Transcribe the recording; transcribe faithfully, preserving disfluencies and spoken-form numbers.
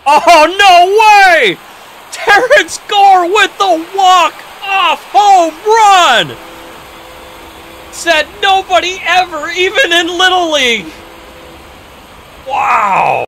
Oh, no way! Terrance Gore with the walk-off home run! Said nobody ever, even in Little League. Wow!